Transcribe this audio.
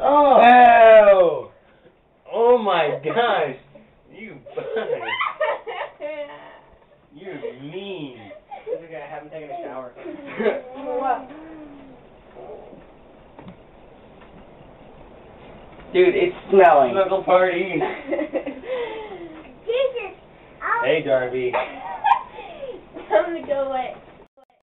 Oh! Oh my gosh! You bug! You're mean. This guy, I haven't taken a shower. Dude, it's smelling. Snuggle party. Jesus! Hey, Darby. I'm gonna go away.